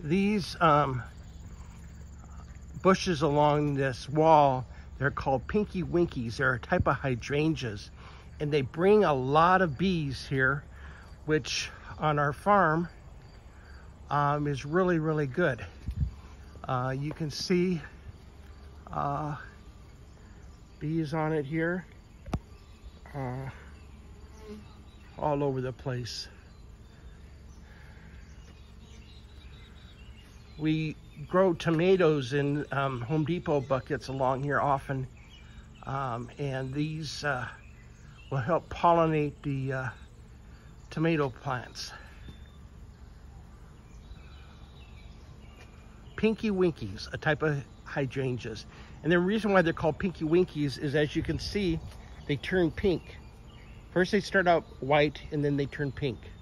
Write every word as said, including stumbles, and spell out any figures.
these um, bushes along this wall, they're called pinky winkies. They're a type of hydrangeas, and they bring a lot of bees here, which on our farm um, is really, really good. Uh, you can see uh, bees on it here, uh, all over the place. We grow tomatoes in um, Home Depot buckets along here often, um, and these uh, will help pollinate the uh, tomato plants. Pinky winkies, a type of hydrangeas. And the reason why they're called pinky winkies is, as you can see, they turn pink. First they start out white and then they turn pink.